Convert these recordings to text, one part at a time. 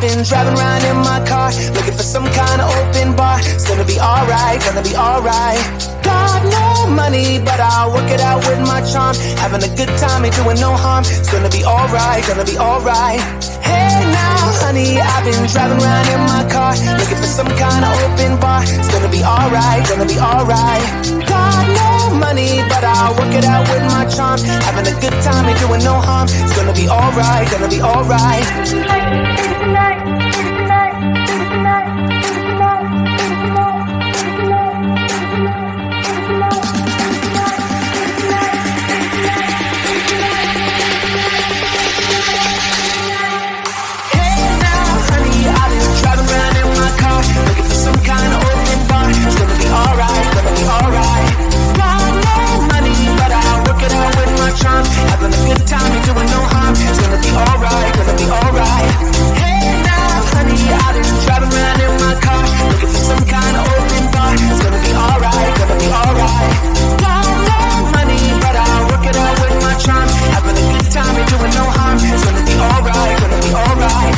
been driving around in my car, looking for some kind of open bar. It's gonna be alright, gonna be alright. Got no money, but I'll work it out with my charm. Having a good time, ain't doing no harm. It's gonna be alright, gonna be alright. Hey now, honey, I've been driving around in my car, looking for some kind of open bar. It's gonna be alright, gonna be alright. Got no money, but I'll work it out with my charm. Having a good time, ain't doing no harm. It's gonna be alright, gonna be alright. Looking for some kind of open bar. It's gonna be alright, gonna be alright. Got no money, but I'll work it out with my charm. Having a good time, ain't doing no harm. It's gonna be alright, gonna be alright. Hey now, honey, I've been driving around in my car, looking for some kind of open bar. It's gonna be alright, gonna be alright. Got no money, but I'll work it out with my charm. Having a good time, ain't doing no harm. It's gonna be alright, gonna be alright.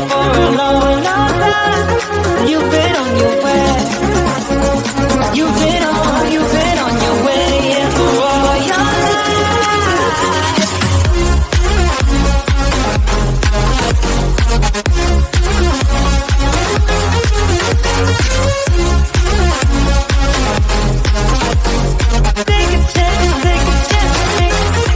for a long, long time. You've been on your way. You've been on your way, yeah, for all your life. Take a chance, take a chance, take a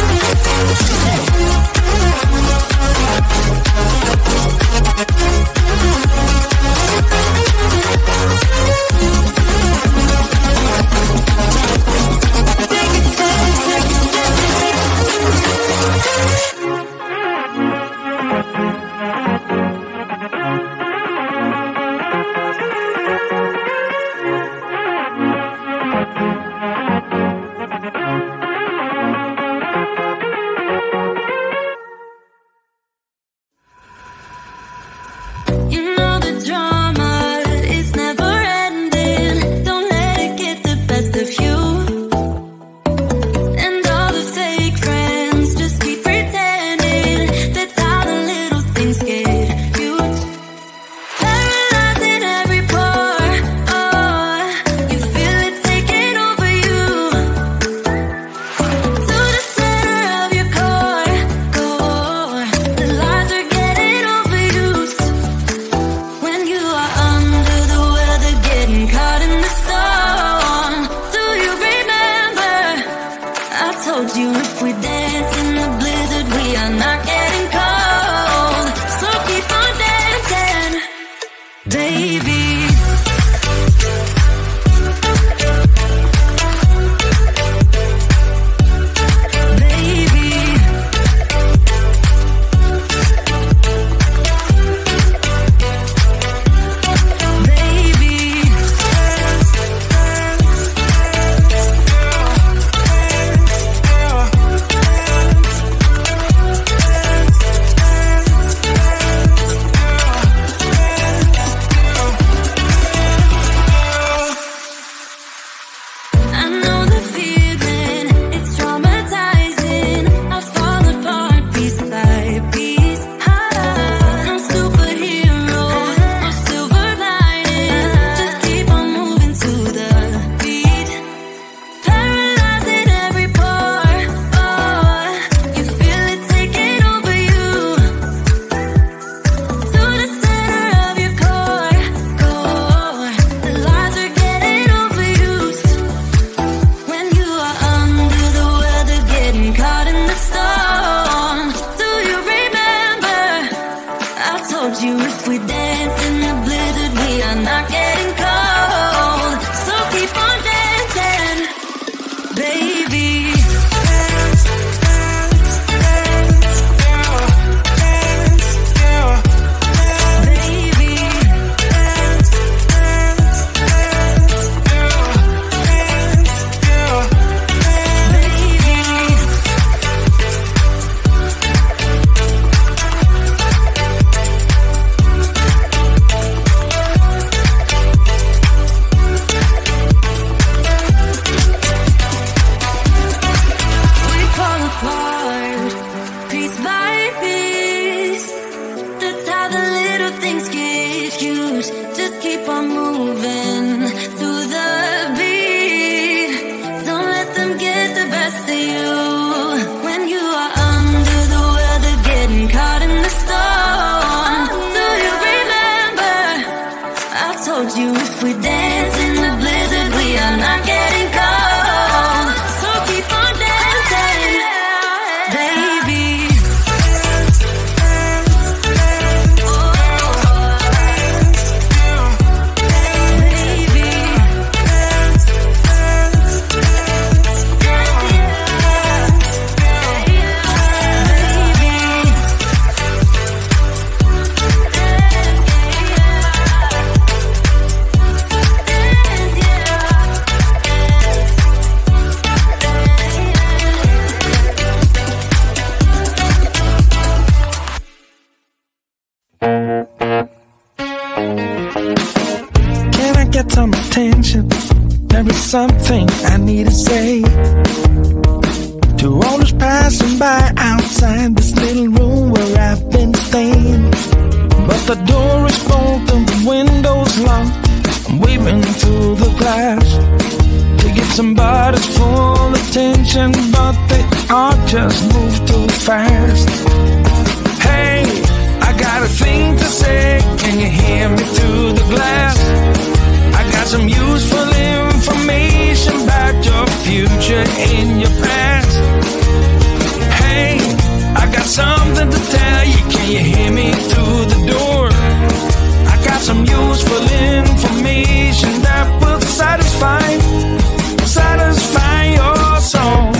Something I need to say to all those passing by outside this little room where I've been staying. But the door is bolted and the window's locked. I'm waving through the glass to get somebody's full attention, but they all just move too fast. Hey, I got a thing to say, can you hear me through the glass? I got some useful information about your future and your past. Hey, I got something to tell you, can you hear me through the door? I got some useful information that will satisfy your soul.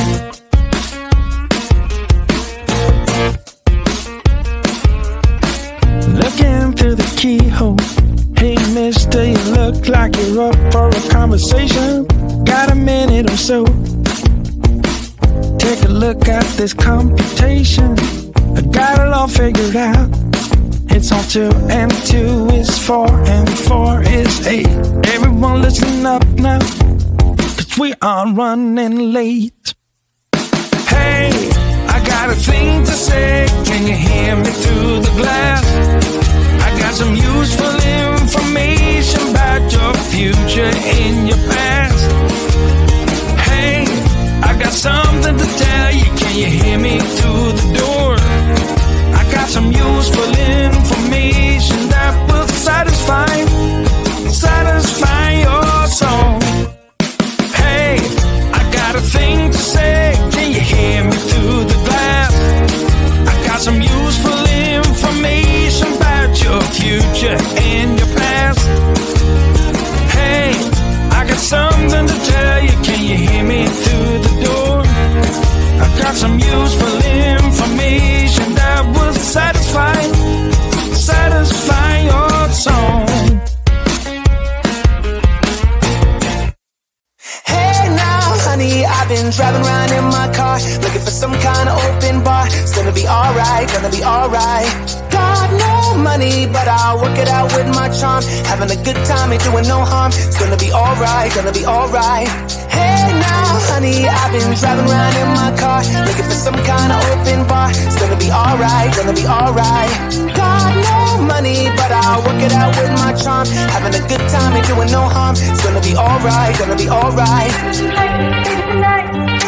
Looking through the keyhole. Hey mister, you look like you're up for a conversation. Got a minute or so? Take a look at this computation. I got it all figured out. It's all 2 and 2 is 4 and 4 is 8. Everyone listen up now, 'cause we are running late. Hey, I got a thing to say, can you hear me through the glass? I got some useful information about your future and your past. Hey, I got something to tell you, can you hear me through the door? I got some useful information that will satisfy your soul. Hey, I got a thing to say, can you hear me through the glass? I got some useful information about your future and your past. Hey, I got something to tell you, can you hear me through the door? I got some useful information that will satisfy your soul. Hey now, honey, I've been driving around in my car, looking for some kind of open bar. It's gonna be alright, gonna be alright. Got no money, but I'll work it out with my charm. Having a good time, ain't doing no harm. It's gonna be alright, gonna be alright. Hey now, honey, I've been driving around in my car, looking for some kind of open bar. It's gonna be alright, gonna be alright. Got no money, but I'll work it out with my charm. Having a good time, ain't doing no harm. It's gonna be alright, gonna be alright.